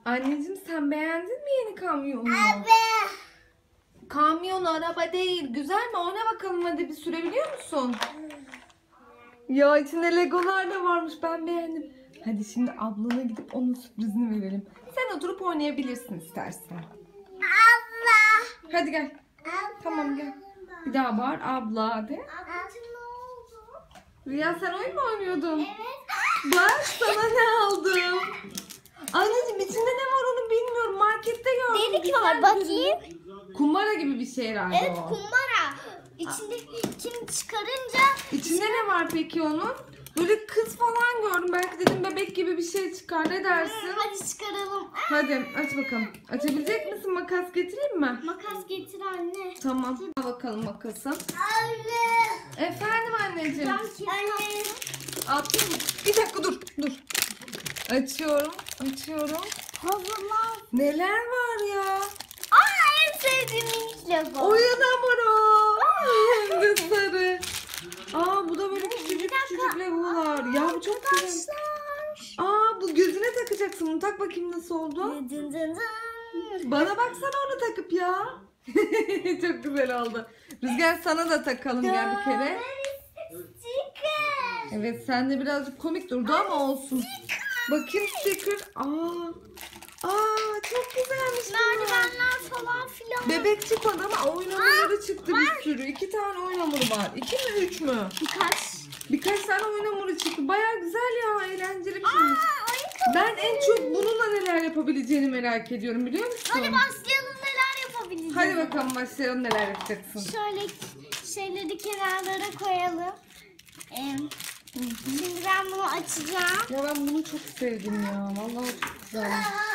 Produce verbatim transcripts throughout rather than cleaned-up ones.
Anneciğim sen beğendin mi yeni kamyonu? Abi. Kamyon araba değil. Güzel mi? Ona bakalım hadi bir sürebiliyor musun? Ya içinde legolar da varmış. Ben beğendim. Hadi şimdi ablana gidip onun sürprizini verelim. Sen oturup oynayabilirsin istersen. Abla. Hadi gel. Abla. Tamam gel. Bir daha bağır abla hadi. Ablacığım ne oldu? Rüya sen oyun mu oynuyordun? Evet. Bak sana ne aldım. Anneciğim içinde ne var onu bilmiyorum. Markette gördüm. Delik Güzel var bakayım. Kumbara gibi bir şey herhalde Evet o. kumbara. İçinde kim çıkarınca İçinde ne var peki onun? Böyle kız falan gördüm. Belki dedim bebek gibi bir şey çıkar. Ne dersin? hadi çıkaralım. Hadi aç bakalım. Açabilecek misin? Makas getireyim mi? Makas getir anne. Tamam. Al bakalım makası. Anne. Efendim anneciğim. Anne. Atayım mı? Bir dakika dur. Dur. Açıyorum. Açıyorum. Hazırlan. Neler var ya? Aa en sevdiğim ilk Lego. Oyun hamuru. Hem de sarı. Aa bu da böyle küçücük küçücük legolar. Ya bu çok güzel. Arkadaşlar. Aa bu gözüne takacaksın. Bunu tak bakayım nasıl oldu. Dın dın dın. Bana baksana onu takıp ya. Çok güzel oldu. Rüzgar sana da takalım gel bir kere. Sticker. Evet sen de birazcık komik durdu ama olsun. Bakayım sticker. Aa. Aa çok güzelmiş. Merdivenler falan filan. Bebek çıkmadı ama oyun hamurları çıktı bir sürü. İki tane oyun hamuru var. İki mi üç mü? Birkaç. Birkaç tane oyun hamuru çıktı. Baya güzel ya. Eğlenceli bir şeymiş. Aa, oyun Ben en çok bununla neler yapabileceğini merak ediyorum biliyor musun? Hadi başlayalım neler yapabileceğiz. Hadi bakalım başlayalım neler yapacaksın. Şöyle şeyleri kenarlara koyalım. Ee, şimdi ben bunu açacağım. Ya ben bunu çok sevdim ya. Vallahi çok güzel.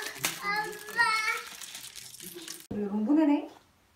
Bu ne renk?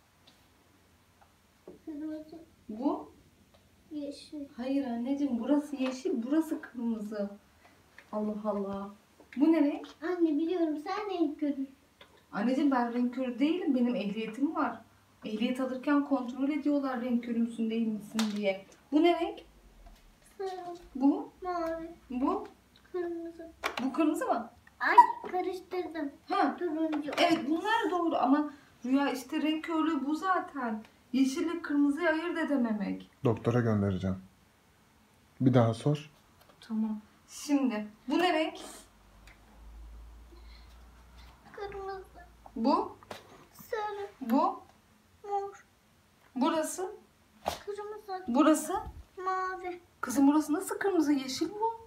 Kırmızı, Bu? yeşil. Hayır anneciğim burası yeşil, burası kırmızı. Allah Allah. Bu ne renk? Anne biliyorum sen renk görürsün. Anneciğim ben renk körü değilim. Benim ehliyetim var. Ehliyet alırken kontrol ediyorlar renk körü müsün değil misin diye. Bu ne renk? Sarı, Bu? mavi, Bu? kırmızı. Bu kırmızı mı? Ay karıştırdım. Ha. Turuncu. Evet bunlar doğru ama Rüya işte renk körlüğü bu zaten. Yeşille kırmızıyı ayırt edememek. Doktora göndereceğim. Bir daha sor. Tamam. Şimdi bu ne renk? Kırmızı, Bu? sarı, Bu? mor, Burası? kırmızı, Burası? mavi. Kızım burası nasıl kırmızı? Yeşil bu.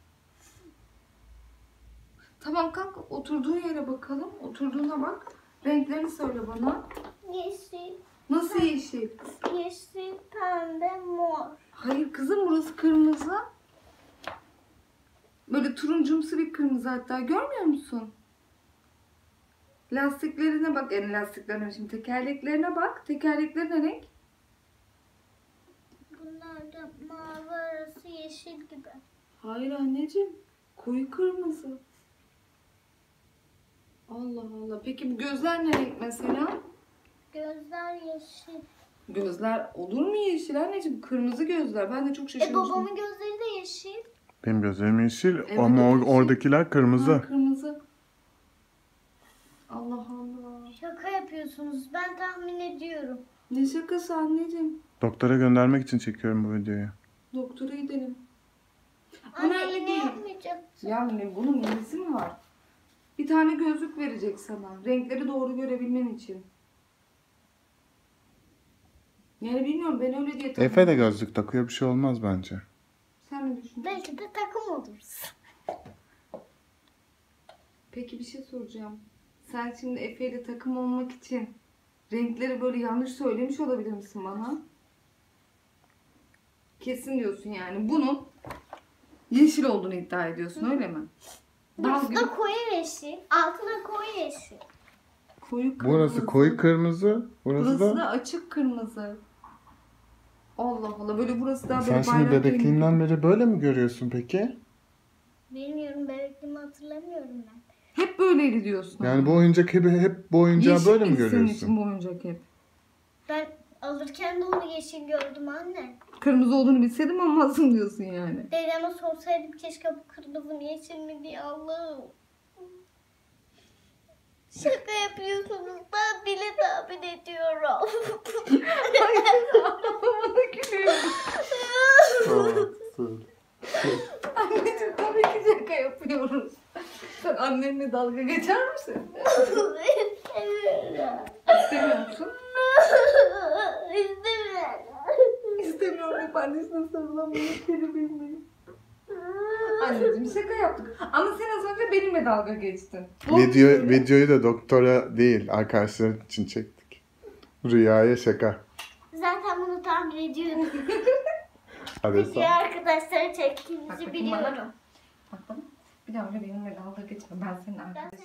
Tamam kalk oturduğun yere bakalım. Oturduğuna bak. Renklerini söyle bana. Yeşil, Nasıl yeşil? yeşil, pembe, mor. Hayır kızım burası kırmızı. Böyle turuncumsu bir kırmızı hatta görmüyor musun? Lastiklerine bak. Yani lastiklerine şimdi tekerleklerine bak. Tekerlekler ne renk? Bunlar da mavi arası yeşil gibi. Hayır anneciğim. Koyu kırmızı. Allah Allah. Peki bu gözler ne renk mesela? Gözler yeşil. Gözler olur mu yeşil anneciğim? Kırmızı gözler. Ben de çok E şaşırmıştım. babamın gözleri de yeşil. Benim gözlerim yeşil Evet, ama o or- yeşil. oradakiler kırmızı. Ha, kırmızı. Allah Allah. Şaka yapıyorsunuz. Ben tahmin ediyorum. Ne şakası anneciğim? Doktora göndermek için çekiyorum bu videoyu. Doktora gidelim. Anne Önemli yine değil. yapmayacaksın. Ya ne bunun nesi mi var? Bir tane gözlük verecek sana. Renkleri doğru görebilmen için. Yani bilmiyorum ben öyle diye tahmin Efe de gözlük takıyor, bir şey olmaz bence. Sen ne düşünüyorsun? Belki de takım oluruz. Peki bir şey soracağım. Sen şimdi Efe ile takım olmak için renkleri böyle yanlış söylemiş olabilir misin bana? Kesin diyorsun yani. Bunun yeşil olduğunu iddia ediyorsun öyle mi? Bal Burası gibi da koyu yeşil. Altına koyu yeşil. koyu kırmızı. Burası koyu kırmızı, burası, Burası da... da açık kırmızı. Allah Allah böyle burası daha Sen böyle şimdi bayrak rengi. bebekliğinden beri böyle mi görüyorsun peki? Bilmiyorum bebekliğimi hatırlamıyorum ben. Hep böyleydi diyorsun. Yani bu oyuncak hep, hep bu oyuncağı Yeşil böyle mi miydi senin görüyorsun? için bu oyuncak hep? Ben alırken de onu yeşil gördüm anne. Kırmızı olduğunu bilseydim almazdım diyorsun yani. Dedeme sorsaydım keşke bu kırmızı mı yeşil mi diye Allah'ım. Şaka yapıyorsunuz. Ben bile tahmin ediyorum. Bana gülüyorum. Tamam, söyle. Anneciğim tabii ki şaka yapıyoruz. Sen annenle dalga geçer misin? İstemiyorum. İstemiyor musun? İstemiyorum. İstemiyorum hep annesine sarılamıyor. Seni bilmeyi. Anneciğim şaka yaptık. Ama sen az önce benimle dalga geçtin. Doğru Video, söyle. videoyu da doktora değil arkadaşlar için çektik. Rüyaya şaka. Zaten bunu tahmin ediyordum. Hadi Peki sen. arkadaşlara Bak çektiğimizi bakayım bana. biliyorum. Bak bana. Bir daha öyle benimle dalga geçme. Ben senin arkadaşım.